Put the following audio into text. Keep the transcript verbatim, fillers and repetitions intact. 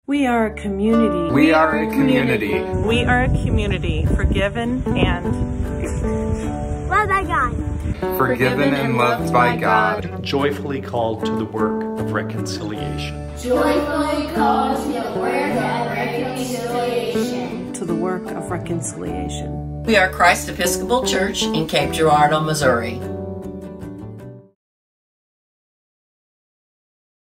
We are a community. We are a community. We are a community forgiven and loved by God. Forgiven and loved by God. Joyfully called to the work of reconciliation. Joyfully called to the work of reconciliation. To the work of reconciliation. We are Christ Episcopal Church in Cape Girardeau, Missouri.